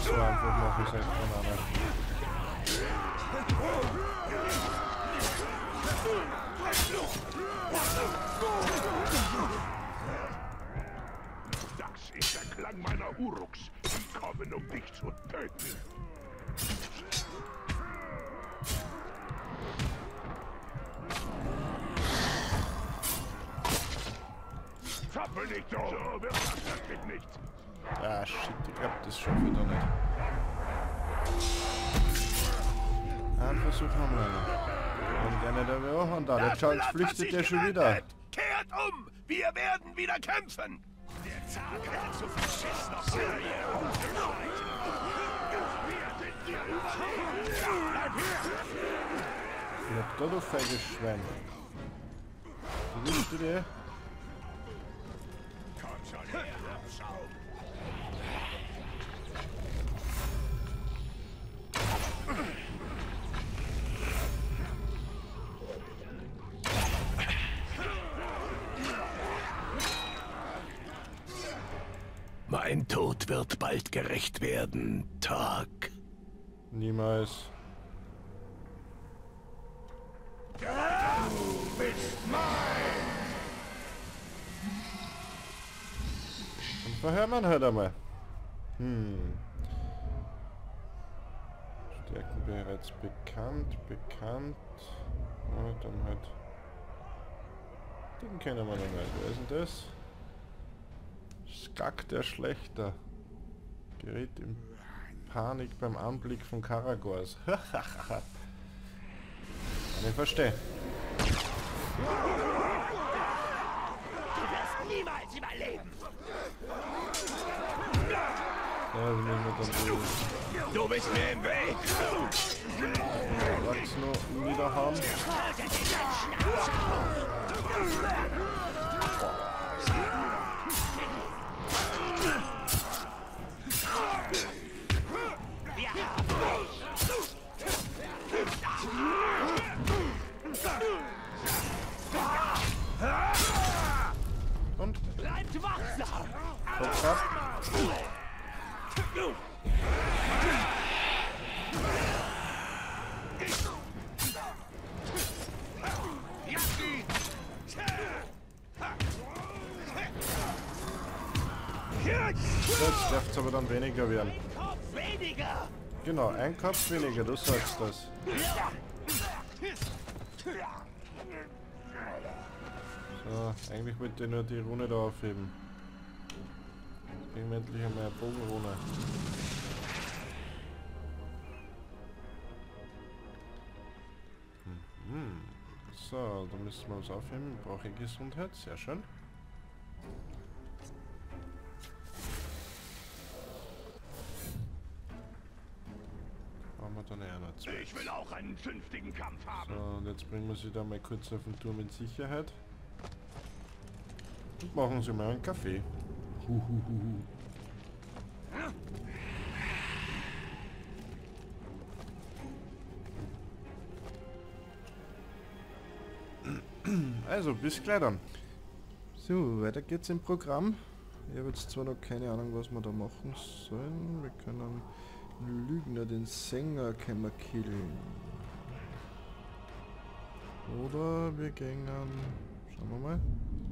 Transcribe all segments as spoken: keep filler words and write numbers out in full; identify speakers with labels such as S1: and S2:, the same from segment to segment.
S1: so einfach mache ich es echt von einer.
S2: Das ist der Klang meiner Uruks. Die kommen, um dich zu töten. Zappel nicht so! So wird das wirklich nicht.
S1: Ah, shit, ich glaub, das schaffe ich da nicht. Einen Versuch haben wir noch. Und der nicht aber auch. Und da, der Charles flüchtet ja schon wieder.
S2: Kehrt um! Wir werden wieder kämpfen! Der Tag hat zu verschissen auf Serie.
S1: Bleib da, du feiges Schwein. Du willst du dir?
S2: Komm schon her, Abschaum! Mein Tod wird bald gerecht werden, Tag.
S1: Niemals.
S2: Du bist mein!
S1: Und verhör man halt einmal. Hm. Stärken bereits bekannt, bekannt. Ja, dann halt. Den kennen wir noch nicht. Wer ist denn das? Skak der Schlechter. Gerät in Panik beim Anblick von Karagors. Kann ich verstehen.
S2: Du wirst niemals überleben!
S1: Ja, das müssen wir dann wohl
S2: Du bist mir im Weg!
S1: Wachs noch wieder haben. Und?
S2: Bleibt wachsam!
S1: Kopf ab. Jetzt darf es aber dann weniger werden.
S2: Kopf weniger!
S1: Genau, ein Kopf weniger, du sagst das. So, eigentlich wollte ich nur die Rune da aufheben. Jetzt kriegen wir endlich einmal eine Bogenrune. Mhm. So, da müssen wir uns aufheben. Brauche ich Gesundheit, sehr schön. Haben wir dann eher noch zwei.
S2: Ich will auch einen zünftigen Kampf haben.
S1: So, und jetzt bringen wir sie da mal kurz auf den Turm in Sicherheit. Und machen sie mal einen Kaffee. Huhuhuhu. Also, bis gleich dann. So, weiter geht's im Programm. Ich habe jetzt zwar noch keine Ahnung, was wir da machen sollen. Wir können den Lügner, den Sänger, können wir killen. Oder wir gehen, schauen wir mal,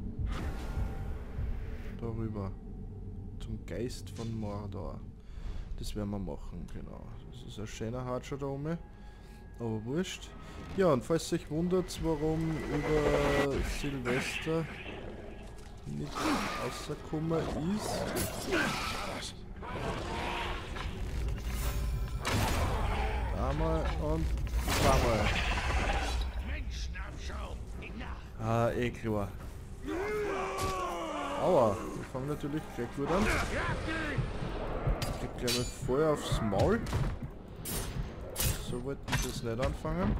S1: darüber, zum Geist von Mordor. Das werden wir machen, genau. Das ist ein schöner Hartscher da oben, aber wurscht. Ja, und falls ihr euch wundert, warum über Silvester nicht rausgekommen ist, einmal und zweimal. Ah, eh klar. Aua, wir fangen natürlich gleich gut an. Ich gebe gleich mal voll aufs Maul. So wollten wir das nicht anfangen.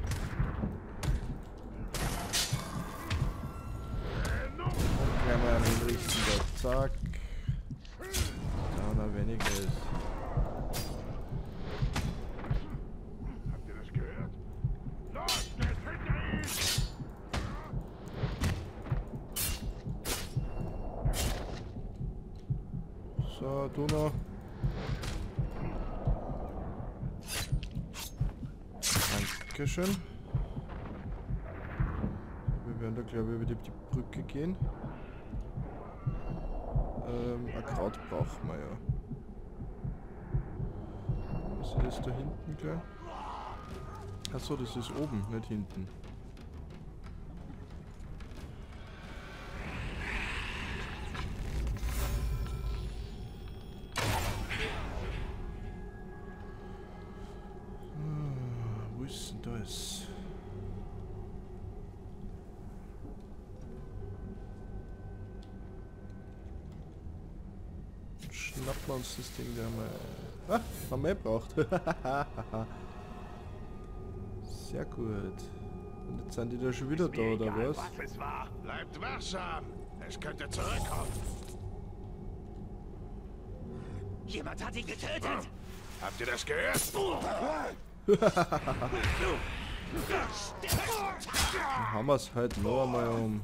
S1: Und gleich mal einen richten da. Zack. Da noch weniger ist.
S2: Habt ihr das gehört? Los, geht hinter ihm!
S1: So, du noch. Dankeschön. Wir werden da glaube ich über die, die Brücke gehen. Ähm, ein Kraut brauchen wir ja. Was ist das da hinten gleich? Achso, das ist oben, nicht hinten. Ah, wo ist denn das? Schnappen wir uns das Ding da mal. Ah, haben wir gebraucht. Sehr gut. Und jetzt sind die da schon wieder da, oder was?
S2: Was es war. Bleibt wachsam. Es könnte zurückkommen.
S3: Jemand hat ihn getötet!
S2: Habt ihr das gehört?
S1: Dann haben wir es halt noch einmal um.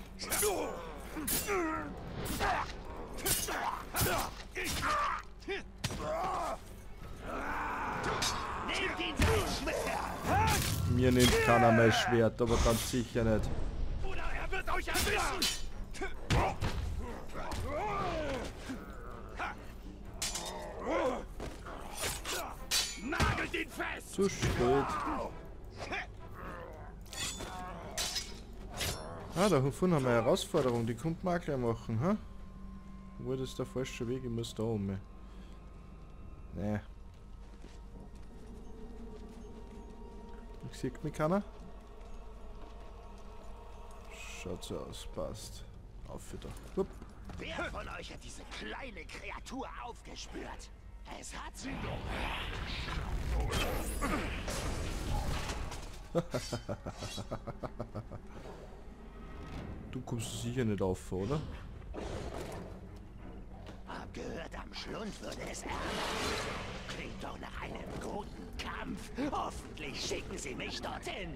S3: Nehmt ihn sein Schwert!
S1: Mir nimmt keiner mein Schwert, aber ganz sicher nicht.
S2: Oder er wird euch erwischen! Nagelt ihn fest!
S1: Zu spät. Ah, da vorne haben wir eine Herausforderung, die kommt man auch gleich machen, ha? Wo das der falsche Weg, ich muss da um. Nee. Sieht mich keiner? Schaut so aus, passt. Auf wieder. Hup.
S3: Wer von euch hat diese kleine Kreatur aufgespürt? Es hat sie
S1: Du kommst sicher nicht auf, oder?
S3: Hab gehört, am Schlund würde es ärger. Klingt doch nach einem guten Kampf. Hoffentlich schicken sie mich dorthin.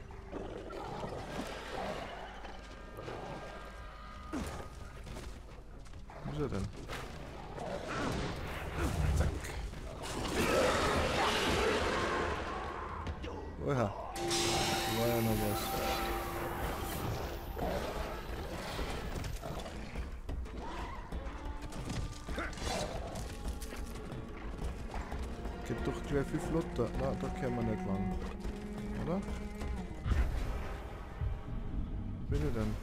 S1: Wo ist er denn? Zack. Oha. War ja noch was. Geht doch gleich viel flotter. Na, da können wir nicht lang. Oder? Wo bin ich denn?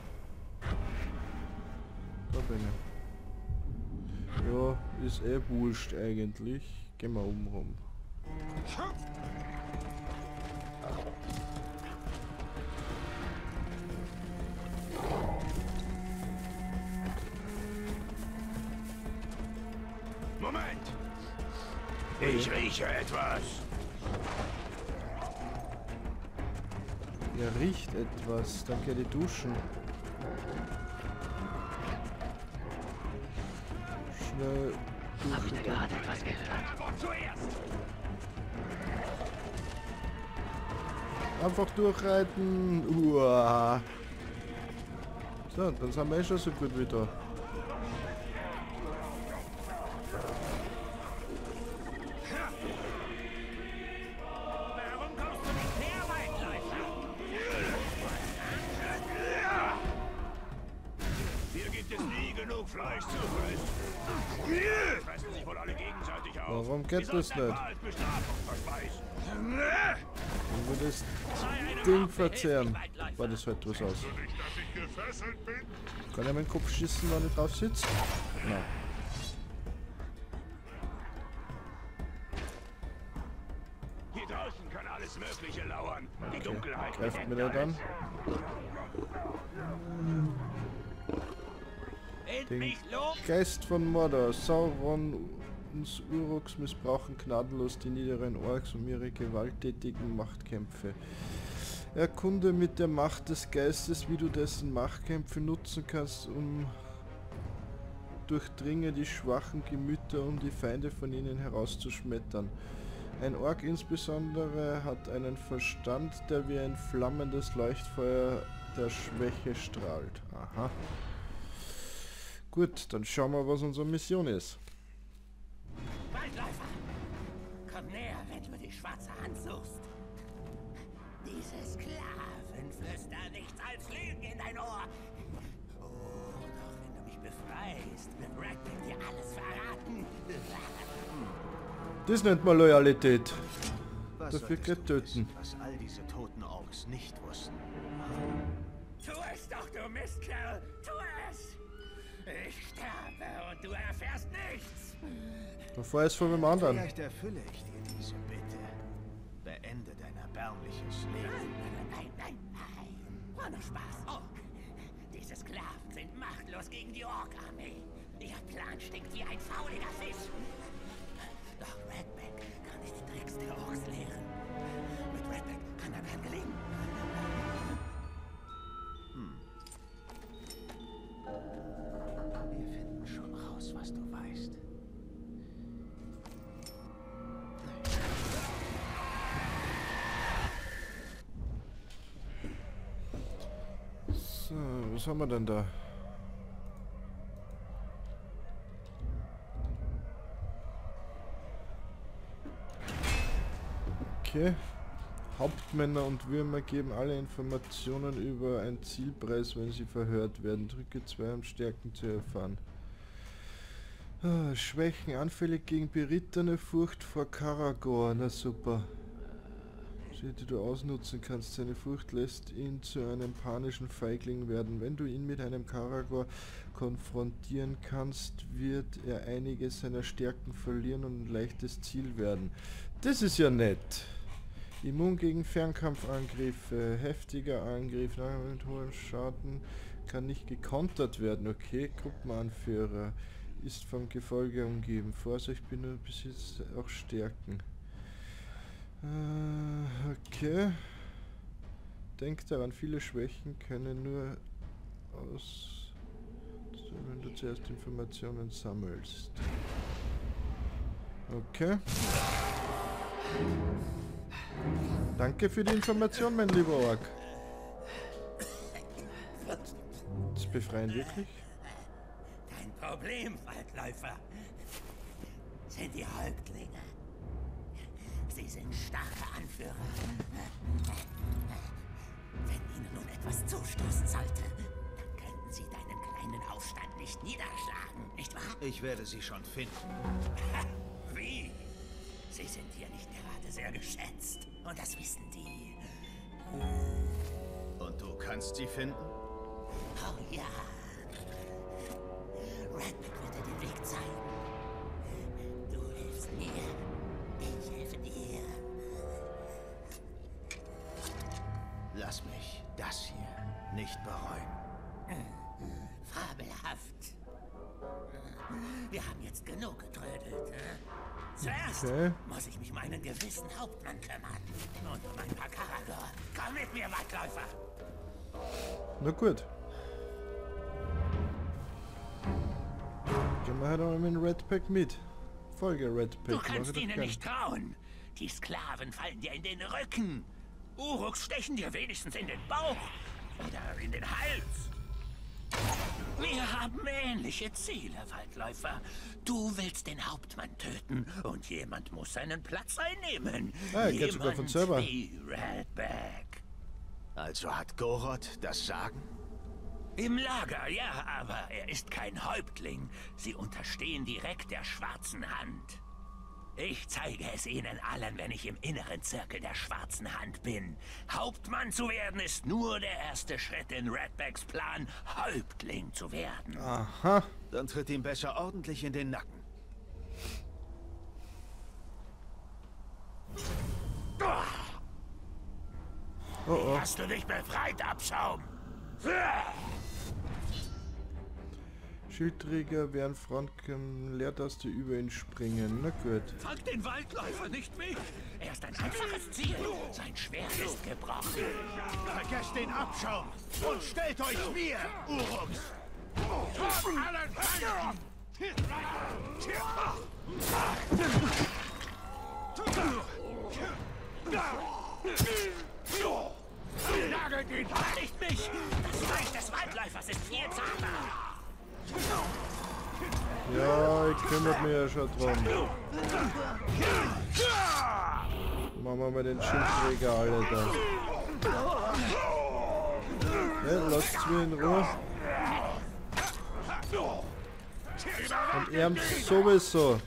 S1: Da bin ich. Ja, ist eh wurscht eigentlich. Gehen wir oben rum.
S2: Moment! Ich rieche etwas.
S1: Er riecht etwas. Dann geht die duschen. Schnell
S3: Hab ich da
S1: duschen.
S3: gerade etwas gehört?
S2: Aber zuerst!
S1: Einfach durchreiten. Uah. So, dann sind wir eh schon so gut wie da.
S3: Warum kommst du nicht näher, Waldläufer?
S2: Hier gibt es nie genug Fleisch zu fressen. Fressen sich wohl alle gegenseitig auf.
S1: Warum geht
S2: Sie
S1: das
S2: sollten
S1: nicht?
S2: etwa als Bestrafung verspeisen.
S1: Und wir das Ding verzehren. War das halt was aus.
S2: Nicht, dass ich gefesselt bin?
S1: Kann er meinen Kopf schießen, wenn ich drauf sitze? Nein.
S2: Hier draußen kann alles Mögliche lauern. Die
S1: Okay.
S2: Dunkelheit
S1: Greift mir der dann? Den Geist von Mordor. Sauron und Uruks missbrauchen gnadenlos die niederen Orks um ihre gewalttätigen Machtkämpfe. Erkunde mit der Macht des Geistes, wie du dessen Machtkämpfe nutzen kannst, um durchdringe die schwachen Gemüter, um die Feinde von ihnen herauszuschmettern. Ein Ork insbesondere hat einen Verstand, der wie ein flammendes Leuchtfeuer der Schwäche strahlt. Aha. Gut, dann schauen wir, was unsere Mission ist.
S3: Waldläufer! Komm näher, wenn du die schwarze Hand suchst. Diese Sklaven flüstern nichts als Lügen in dein Ohr. Oh, doch wenn du mich befreist, wird Redback dir alles verraten.
S1: Das nennt man Loyalität.
S4: Was
S1: Dafür
S4: solltest
S1: gleich
S4: du
S1: töten.
S4: wissen, was all diese toten Orks nicht wussten?
S3: Tu es doch, du Mistkerl! Tu es! Ich sterbe und du erfährst nichts!
S1: Bevor es von dem anderen.
S4: Vielleicht erfülle ich dir diese Bitte. Beende dein erbärmliches
S3: Nein,
S4: Leben.
S3: nein, nein, nein! War nur Spaß! Oh. Diese Sklaven sind machtlos gegen die Ork-Armee. Ihr Plan stinkt wie ein fauliger Fisch. Doch Redback kann nicht die Tricks der Orks lehren. Mit Redback kann er kein gelingen.
S4: Wir finden schon raus, was du weißt.
S1: So, was haben wir denn da? Okay. Hauptmänner und Würmer geben alle Informationen über einen Zielpreis, wenn sie verhört werden. Drücke zwei, um Stärken zu erfahren. Ah, Schwächen, anfällig gegen berittene, Furcht vor Karagor. Na super. Die du ausnutzen kannst. Seine Furcht lässt ihn zu einem panischen Feigling werden. Wenn du ihn mit einem Karagor konfrontieren kannst, wird er einige seiner Stärken verlieren und ein leichtes Ziel werden. Das ist ja nett. Immun gegen Fernkampfangriffe, heftiger Angriff nach mit hohem Schaden kann nicht gekontert werden. Okay, Gruppenanführer ist vom Gefolge umgeben. Vorsicht, bin nur besitzt auch Stärken. Äh, okay. Denk daran, viele Schwächen können nur aus, wenn du zuerst Informationen sammelst. Okay. Danke für die Information, mein lieber Ork. Das befreien wirklich?
S3: Dein Problem, Waldläufer, sind die Häuptlinge. Sie sind starke Anführer. Wenn ihnen nun etwas zustoßen sollte, dann könnten sie deinen kleinen Aufstand nicht niederschlagen, nicht wahr?
S4: Ich werde sie schon finden.
S3: Wie? Sie sind hier nicht gerade sehr geschätzt. Und das wissen die.
S4: Und du kannst sie finden?
S3: Oh ja. Redback wird dir den Weg zeigen. Du hilfst mir. Ich helfe dir.
S4: Lass mich das hier nicht bereuen.
S3: Fabelhaft. Wir haben jetzt genug getrödelt. Zuerst
S1: Okay.
S3: muss ich mich um einen gewissen Hauptmann kümmern. Und um ein paar Karagor. Komm mit mir, Waldläufer.
S1: Na gut. Gehen wir halt auch mit dem Redpack mit. Folge Redpack.
S3: Du kannst
S1: Mach ich
S3: ihnen
S1: doch gern.
S3: nicht trauen. Die Sklaven fallen dir in den Rücken. Uruks stechen dir wenigstens in den Bauch. Oder in den Hals. Wir haben ähnliche Ziele, Waldläufer. Du willst den Hauptmann töten und jemand muss seinen Platz einnehmen.
S1: Ah, er geht sogar von
S3: Jemand
S1: selber.
S3: wie Redback.
S4: Also hat Goroth das Sagen?
S3: Im Lager, ja, aber er ist kein Häuptling. Sie unterstehen direkt der Schwarzen Hand. Ich zeige es ihnen allen, wenn ich im inneren Zirkel der Schwarzen Hand bin. Hauptmann zu werden ist nur der erste Schritt in Redbacks Plan, Häuptling zu werden.
S1: Aha.
S4: Dann tritt ihm besser ordentlich in den Nacken.
S1: Oh oh.
S3: Hast du dich befreit, Abschaum?
S1: Schildträger werden Frontkämpfen Leertaste über ihn springen. Na gut.
S3: Fang den Waldläufer, nicht mich! Er ist ein einfaches Ziel. Sein Schwert ist gebrochen.
S2: Vergesst den Abschaum und stellt euch mir, Uruks! Allen Feinden! Nagelt ihn!
S3: Nicht mich! Das Fleisch des Waldläufers ist viel zarter.
S1: Ja, ich kümmere mich ja schon drum. Machen wir mal den Schildträger alle da. Ja, lasst's mir in Ruhe. Und er sowieso.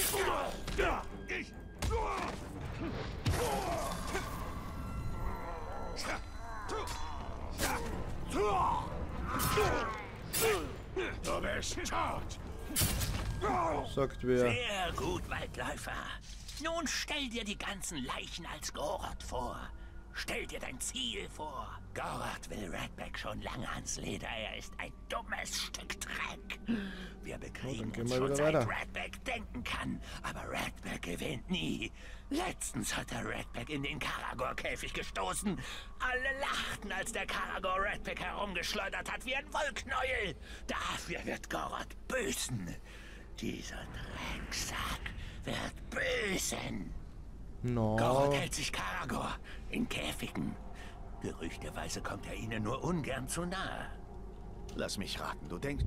S2: Du bist tot.
S1: Sagt wer.
S3: Sehr gut, Waldläufer. Nun stell dir die ganzen Leichen als Goroth vor. Stell dir dein Ziel vor. Goroth will Ratbag schon lange ans Leder. Er ist ein dummes Stück Dreck. Wir bekriegen
S1: Oh,
S3: uns
S1: wir
S3: schon seit
S1: weiter.
S3: Ratbag denken kann. Aber Ratbag gewinnt nie. Letztens hat er Ratbag in den Karagor-Käfig gestoßen. Alle lachten, als der Karagor Ratbag herumgeschleudert hat wie ein Wollknäuel. Dafür wird Goroth büßen. Dieser Drecksack wird büßen.
S1: No.
S3: Goroth hält sich Karagor in Käfigen. Gerüchteweise kommt er ihnen nur ungern zu nahe.
S4: Lass mich raten, du denkst,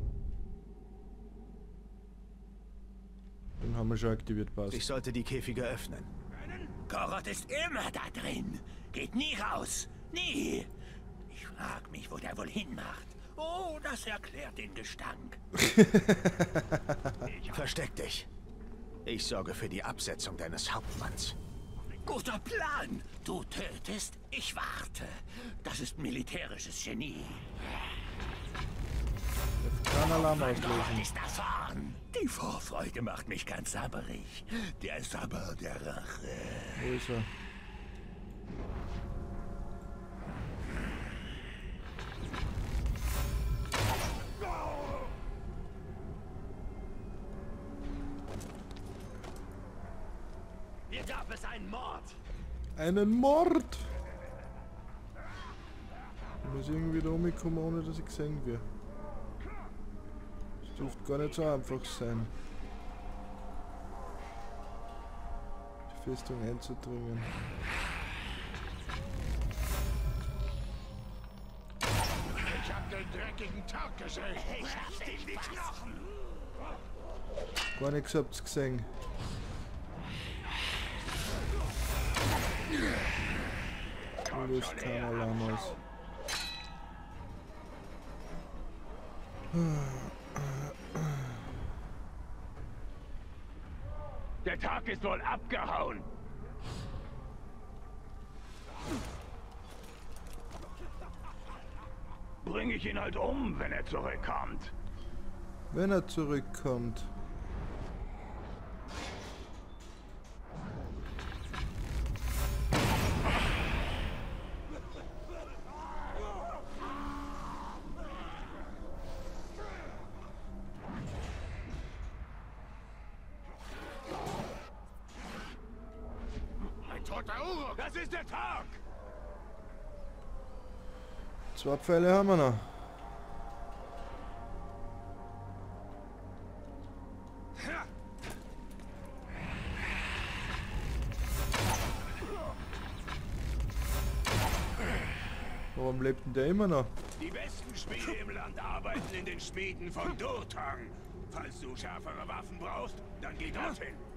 S1: Den haben wir schon aktiviert, passt.
S4: ich sollte die Käfige öffnen.
S3: Goroth ist immer da drin. Geht nie raus. Nie. Ich frag mich, wo der wohl hinmacht. Oh, das erklärt den Gestank.
S4: Versteck dich. Ich sorge für die Absetzung deines Hauptmanns.
S3: Guter Plan. Du tötest, ich warte. Das ist militärisches Genie.
S1: Kein Alarm
S3: Goroth
S1: auslösen.
S3: ist da vorn. Die Vorfreude macht mich ganz sabberig. Der Sabber der Rache.
S1: Wo ist er?
S2: Hier gab es einen Mord.
S1: Einen Mord! Ich muss irgendwie da rumkommen, ohne dass ich gesehen werde. Das dürfte gar nicht so einfach sein, die Festung einzudringen.
S2: Ich hab den dreckigen Tag gesehen. Ich hab dich die Knochen.
S1: Gar nichts habt's gesehen. Du löst kein Alarm aus.
S2: Der Tag ist wohl abgehauen. Bring ich ihn halt um, wenn er zurückkommt.
S1: Wenn er zurückkommt.
S2: Ein toter Uruk. Das ist der Tag.
S1: Zwei Pfeile haben wir noch. Warum lebt denn der immer noch?
S2: Die besten Schmiede im Land arbeiten in den Schmieden von Durtang. Falls du schärfere Waffen brauchst, dann geh dorthin.